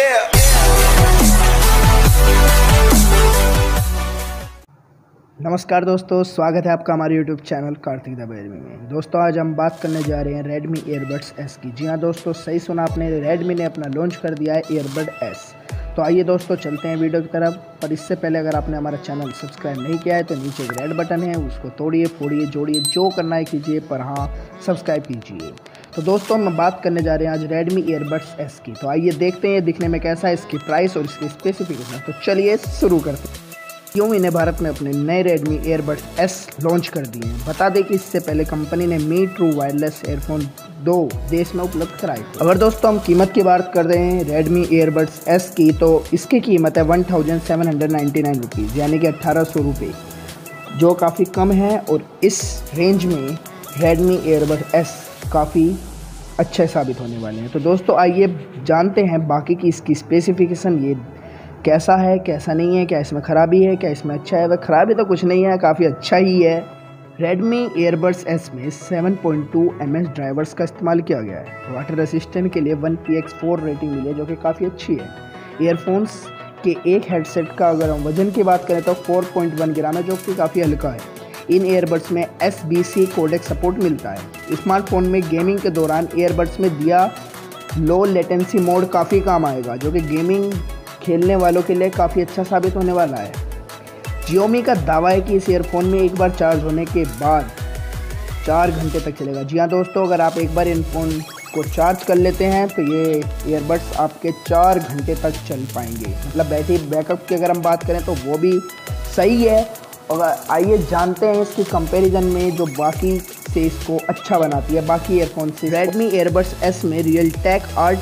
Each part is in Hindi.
नमस्कार दोस्तों, स्वागत है आपका हमारे YouTube चैनल कार्तिक द बेयरमी में। दोस्तों आज हम बात करने जा रहे हैं Redmi Earbuds S की। जी हाँ दोस्तों, सही सुना आपने, Redmi ने अपना लॉन्च कर दिया है Earbud S। तो आइए दोस्तों चलते हैं वीडियो की तरफ। पर इससे पहले अगर आपने हमारा चैनल सब्सक्राइब नहीं किया है तो नीचे एक रेड बटन है, उसको तोड़िए, फोड़िए, जोड़िए, जो करना है कीजिए, पर हाँ सब्सक्राइब कीजिए। तो दोस्तों हम बात करने जा रहे हैं आज Redmi Earbuds S की। तो आइए देखते हैं दिखने में कैसा है, इसकी प्राइस और इसकी स्पेसिफिकेशन। तो चलिए शुरू करते हैं। क्यों इन्हें भारत में अपने नए Redmi Earbuds S लॉन्च कर दिए हैं। बता दें कि इससे पहले कंपनी ने मी ट्रू वायरलेस एयरफोन 2 देश में उपलब्ध कराए थे। अगर दोस्तों हम कीमत की बात कर रहे हैं Redmi Earbuds S की, तो इसकी कीमत है 1799 रुपीज़, यानी कि 1800 रुपये, जो काफ़ी कम है। और इस रेंज में Redmi Earbuds S काफ़ी अच्छे साबित होने वाले हैं। तो दोस्तों आइए जानते हैं बाकी की इसकी स्पेसिफिकेशन, ये कैसा है, कैसा नहीं है, क्या इसमें ख़राबी है, क्या इसमें अच्छा है। वह ख़राबी तो कुछ नहीं है, काफ़ी अच्छा ही है। Redmi Earbuds S में 7.2 mm ड्राइवर्स का इस्तेमाल किया गया है। वाटर रेसिस्टेंट के लिए 1PX4 रेटिंग मिली है, जो कि काफ़ी अच्छी है। ईयरफोन्स के एक हेडसेट का अगर हम वजन की बात करें तो 4.1 ग्राम है, जो कि काफ़ी हल्का है। इन ईयरबड्स में SBC कोडेक सपोर्ट मिलता है। स्मार्टफोन में गेमिंग के दौरान ईयरबड्स में दिया लो लेटेंसी मोड काफ़ी काम आएगा, जो कि गेमिंग खेलने वालों के लिए काफ़ी अच्छा साबित होने वाला है। Xiaomi का दावा है कि इस ईयरफोन में एक बार चार्ज होने के बाद 4 घंटे तक चलेगा। जी हाँ दोस्तों, अगर आप एक बार ईयरफोन को चार्ज कर लेते हैं तो ये ईयरबड्स आपके 4 घंटे तक चल पाएंगे। मतलब बैटरी बैकअप की अगर हम बात करें तो वो भी सही है। और आइए जानते हैं इसकी कंपैरिजन में जो बाकी से इसको अच्छा बनाती है बाकी ईयरफोन से। Redmi Earbuds S में Realtek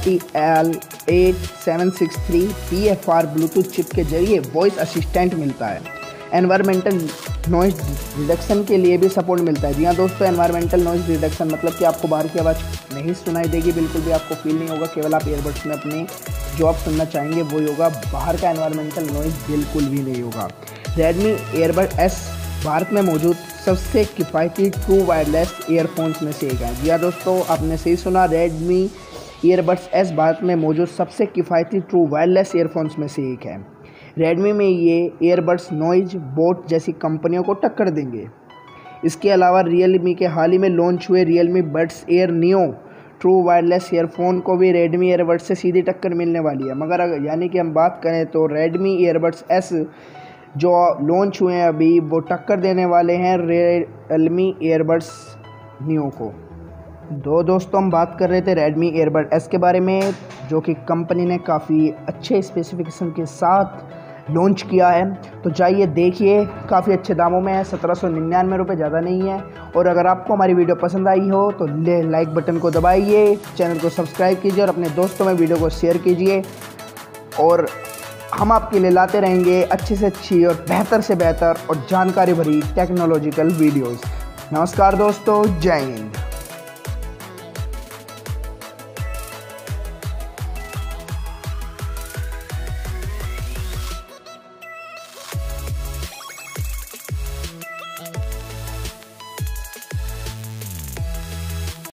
RTL8763 PFR bluetooth chip के जरिए वॉइस असिस्टेंट मिलता है। एनवायरमेंटल नॉइज़ रिडक्शन के लिए भी सपोर्ट मिलता है। जी हाँ दोस्तों, एनवायरमेंटल नॉइज़ रिडक्शन मतलब कि आपको बाहर की आवाज़ नहीं सुनाई देगी, बिल्कुल भी आपको फील नहीं होगा। केवल आप ईयरबड्स में अपने जो आप सुनना चाहेंगे वही होगा, बाहर का एनवायरमेंटल नॉइज़ बिल्कुल भी नहीं होगा। Redmi Earbuds S भारत में मौजूद सबसे किफ़ायती ट्रू वायरलेस ईयरफोन्स में से एक है। जी हाँ दोस्तों, आपने सही सुना, Redmi Earbuds S भारत में मौजूद सबसे किफ़ायती ट्रू वायरलेस ईयरफोन्स में से एक है। Redmi में ये ईयरबड्स नॉइज बोट जैसी कंपनियों को टक्कर देंगे। इसके अलावा Realme के हाल ही में लॉन्च हुए Realme Buds Air Neo true wireless earphone को भी Redmi Earbuds से सीधी टक्कर मिलने वाली है। मगर यानी कि हम बात करें तो Redmi Earbuds S जो लॉन्च हुए हैं अभी, वो टक्कर देने वाले हैं Realme Earbuds Neo को। दोस्तों हम बात कर रहे थे Redmi Earbuds S के बारे में, जो कि कंपनी ने काफ़ी अच्छे स्पेसिफिकेशन के साथ लॉन्च किया है। तो जाइए देखिए, काफ़ी अच्छे दामों में है, 1799 रुपये, ज़्यादा नहीं है। और अगर आपको हमारी वीडियो पसंद आई हो तो लाइक बटन को दबाइए, चैनल को सब्सक्राइब कीजिए और अपने दोस्तों में वीडियो को शेयर कीजिए। और हम आपके लिए लाते रहेंगे अच्छी से अच्छी और बेहतर से बेहतर और जानकारी भरी टेक्नोलॉजिकल वीडियोस। नमस्कार दोस्तों, जय हिंद।